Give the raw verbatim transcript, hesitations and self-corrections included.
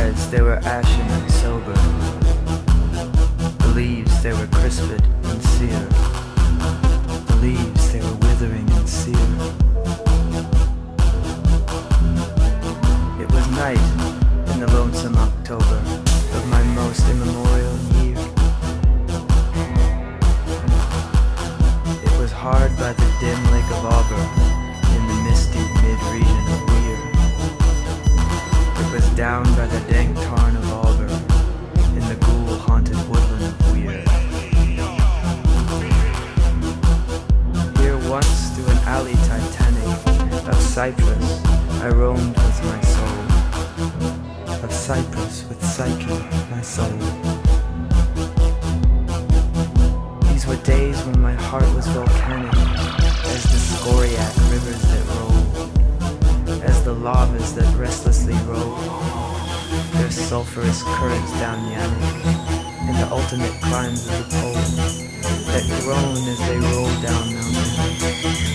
stars, they were ashen and sober. The leaves, they were crisped and sere. The leaves, they were withering and sere. It was night in the lonesome October of my most immemorial year. It was hard by the dim lake of Auber in the misty mid-region of Weir. It was down by the dank tarn of Auber in the ghoul-haunted woodland of Weir. Here once through an alley titanic of cypress I roamed with my soul. Of cypress with Psyche, my soul. These were days when my heart was volcanic as the scoriac rivers that roll, as the lavas that restlessly roll their sulphurous currents down Yannick, and the ultimate climbs of the pole that groan as they roll down Mount Yannick.